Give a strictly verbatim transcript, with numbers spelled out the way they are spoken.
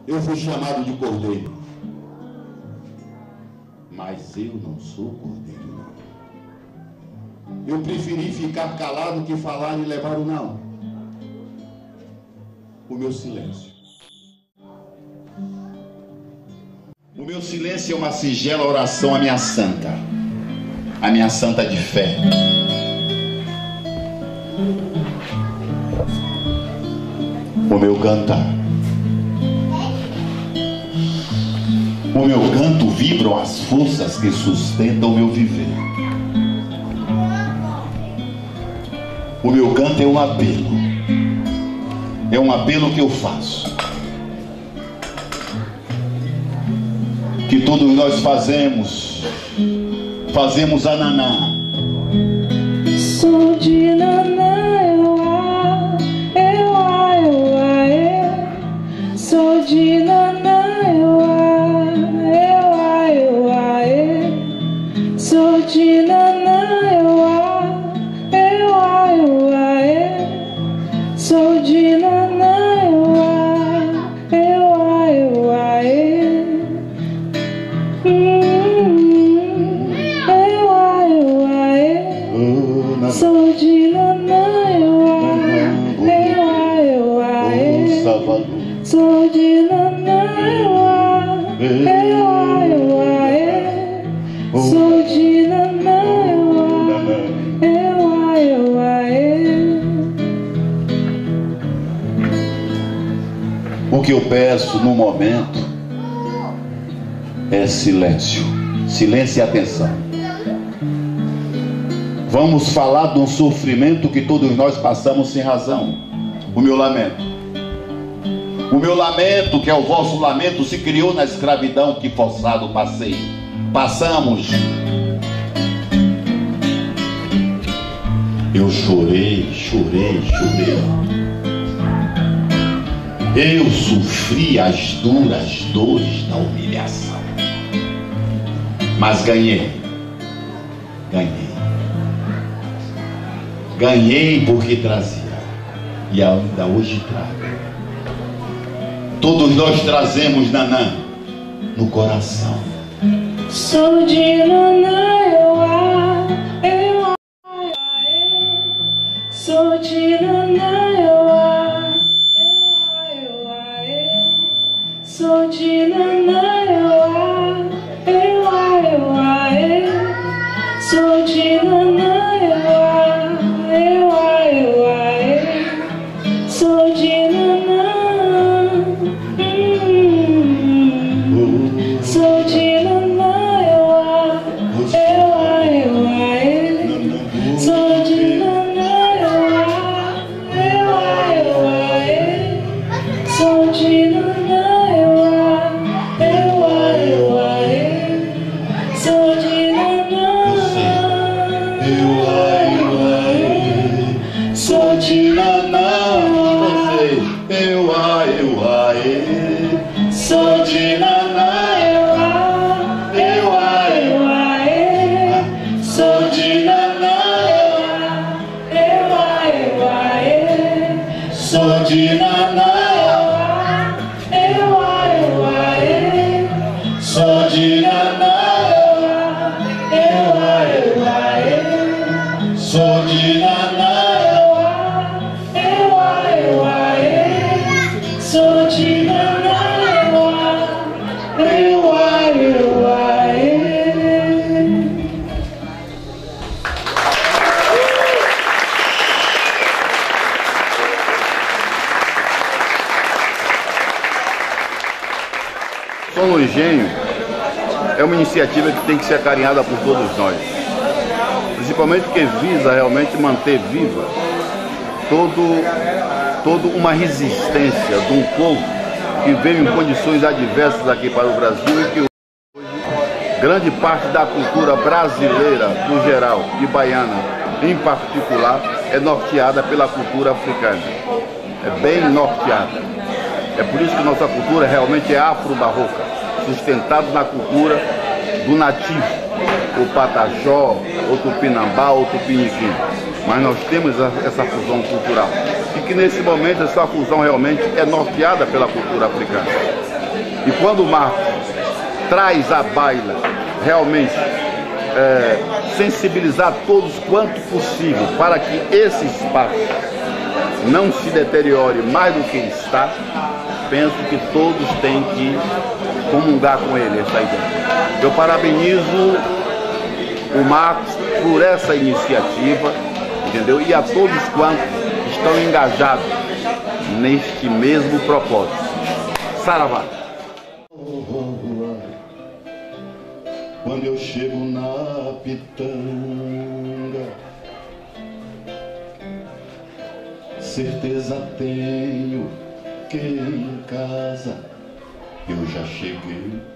Eu fui chamado de cordeiro, mas eu não sou cordeiro, não. Eu preferi ficar calado que falar e levar o não. O meu silêncio. O meu silêncio é uma singela oração à minha santa, à minha santa de fé. O meu cantar. O meu canto vibram as forças que sustentam o meu viver. O meu canto é um apelo. É um apelo que eu faço, que todos nós fazemos. Fazemos a naná. Sou de naná, eu a, eu a, eu a, eu. Sou de naná, eu a, eu a, eu a, eu. Sou de naná, eu a, eu a, eu a, eu. Sou de naná, eu a, eu a, eu a, eu. Sou de naná, eu a, eu a, eu a, eu. Sou de naná, eu a, eu a, eu a, eu. Sou de naná, eu a, eu a, eu a, eu. O que eu peço no momento é silêncio. Silêncio e atenção. Vamos falar de um sofrimento que todos nós passamos sem razão. O meu lamento. O meu lamento, que é o vosso lamento, se criou na escravidão que forçado passei. Passamos. Eu chorei, chorei, chorei. Eu sofri as duras dores da humilhação. Mas ganhei. Ganhei. Ganhei porque trazia, e ainda hoje trago. Todos nós trazemos naná no coração. Sou de naná, eu a, eu a, eu. Sou de naná, eu a, eu a, eu. Sou de naná, eu a, eu a, eu a, eu. Sou de naná, eu a. Eu a, eu a, eu. Sou de naná, hum. Sou de naná, eu a, eu a, eu a, eu. Sou de naná, eu a, eu a, eu a, eu. Sou de naná, eu a, eu a, eu a, eu. Sou de naná, Eu a, eu a, eu. Sou de naná, você. Eu a, eu a, eu. Sou de naná, eu a, eu a, eu a, eu. Sou de naná, eu a, eu a, eu. Sou de naná, eu a, eu a, eu. Sou de naná, eu a, eu a, eu. Sou de naná, eu a, eu a, eu. Sou de naná, eu a, eu a, eu. Som no Engenho é uma iniciativa que tem que ser acarinhada por todos nós, principalmente porque visa realmente manter viva todo, todo uma resistência de um povo que veio em condições adversas aqui para o Brasil e que hoje grande parte da cultura brasileira no geral e baiana em particular é norteada pela cultura africana, é bem norteada. É por isso que nossa cultura realmente é afro-barroca, sustentada na cultura do nativo, o pataxó, o tupinambá, o tupiniquim. Mas nós temos essa fusão cultural e que nesse momento essa fusão realmente é norteada pela cultura africana. E quando o Marcos traz à baila realmente é, sensibilizar todos quanto possível para que esse espaço não se deteriore mais do que está, penso que todos têm que comungar com ele essa ideia. Eu parabenizo o Marcos por essa iniciativa, entendeu? E a todos quantos estão engajados neste mesmo propósito. Saravá! Quando eu chego na pitanga, certeza tenho que em casa eu já cheguei.